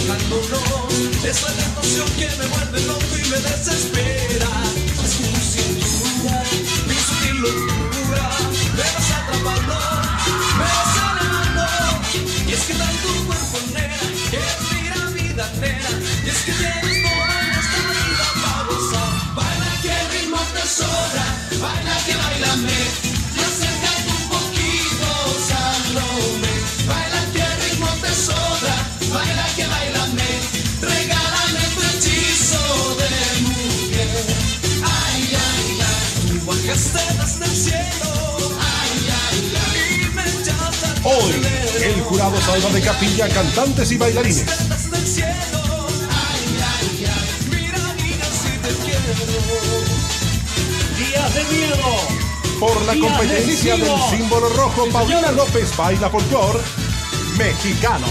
tocándonos. Es la tentación que me vuelve loco y me desespera. Es tu cintura, mi sutil locura. Me vas atrapando, me vas elevando. Y es que trae tu cuerpo nena, que respira vida entera. Y es que tienes toda nuestra vida para gozar. Baila que el ritmo te sobra, baila que bailame. Y acércate un poquito, Salome. Baila que el ritmo te sobra, baila que bailame. Regálame tu hechizo de mujer. Ay, ay, ay, tú bajaste desde el cielo. Ay, ay, ay, y me echaste al Hoy, el jurado salva de capilla cantantes y bailarines. desde el cielo. Ay, ay, ay, mira, niña, si te quiero. Días de miedo. Por la Días competencia del decisivos. símbolo rojo, Sí, Paulina señor. López baila folclor mexicano.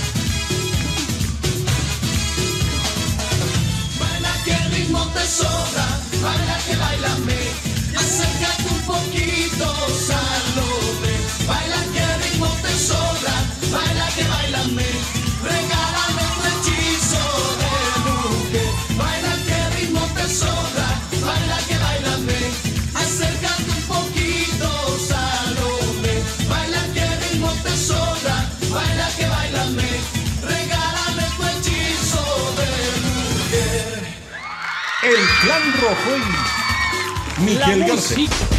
Baila que el ritmo te sobra, baila que bailame. Acércate un poquito, Salome. Baila que el ritmo te sobra, baila que bailame. Regálame tu hechizo de mujer. Baila que el ritmo te sobra, baila que bailame. Acércate un poquito, Salome. Baila que el ritmo te sobra, baila que bailame. Regálame tu hechizo de mujer. El Clan Rojo y La Miguel Garcés. música.